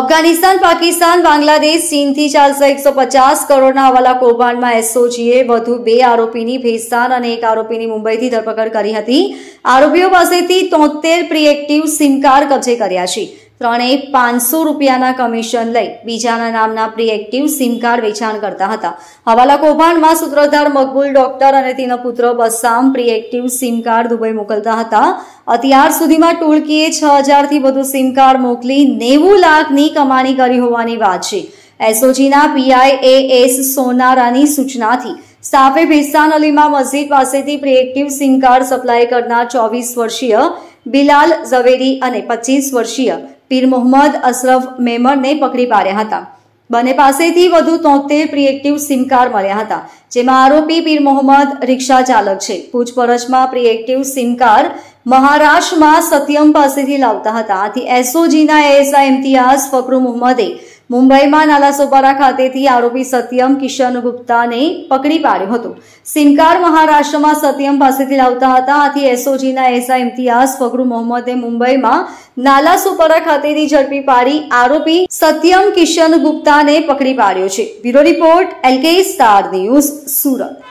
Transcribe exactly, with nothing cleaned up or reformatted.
અફઘાનિસ્તાન, પાકિસ્તાન, બાંગ્લાદેશ, ચીનથી ચાલશે એકસો પચાસ કરોડના હવાલા કૌભાંડમાં એસઓજીએ વધુ બે આરોપીની ભેસ્તાન અને એક આરોપીની મુંબઈથી ધરપકડ કરી હતી। આરોપીઓ પાસેથી તોતેર પ્રિએક્ટિવ સિમ કાર્ડ કબજે કર્યા છે। ત્રણેય પાંચસો રૂપિયાના કમિશન લઈ બીજાના નામના પ્રિએક્ટિવ સિમ કાર્ડ વેચાણ કરતા હતા। હવાલા કૌભાંડમાં સૂત્રધાર મકબૂલ ડોક્ટર અને તેનો પુત્ર Bassam preactive SIM card Dubai મોકલતા હતા। અત્યાર સુધીમાં ટોળકીએ છ હજારથી વધુ સિમ કાર્ડ મોકલી નેવું લાખની કમાણી કરી હોવાની વાત છે। એસઓજીના પીઆઈ એ એસ સોનારાની સૂચનાથી સ્ટાફે ભેસ્તાન અલીમા મસ્જિદ પાસેથી પ્રિએક્ટિવ સિમ કાર્ડ સપ્લાય કરનાર ચોવીસ વર્ષીય બિલાલ ઝવેરી અને પચીસ વર્ષીય પીર મોહમ્મદ અશરફ મેમણને પકડી પાડ્યા હતા। બંને પાસેથી વધુ તોતેર પ્રિએક્ટિવ સિમ કાર્ડ મળ્યા હતા, જેમાં આરોપી પીર મોહમ્મદ રિક્ષા ચાલક છે। પૂછપરછમાં પ્રિએક્ટિવ સિમ કાર્ડ મહારાષ્ટ્રમાં સત્યમ પાસેથી લાવતા હતા। આથી એસઓજીના એએસઆઈ ઇમ્તિયાઝ ફકરુ મોહમ્મદે મુંબઈમાં નાલાસોપારા ખાતેથી આરોપી સત્યમ કિશન ગુપ્તાને પકડી પાડ્યો હતો। સિમ કાર્ડ મહારાષ્ટ્રમાં સત્યમ પાસેથી લાવતા હતા। આથી એસઓજીના એએસઆઈ ઇમ્તિયાઝ ફકરુ મોહમ્મદે મુંબઈમાં નાલાસોપારા ખાતેથી ઝડપી પાડી આરોપી સત્યમ કિશન ગુપ્તાને પકડી પાડ્યો છે। બ્યુરો રિપોર્ટ એલકે સ્ટાર ન્યૂઝ, સુરત।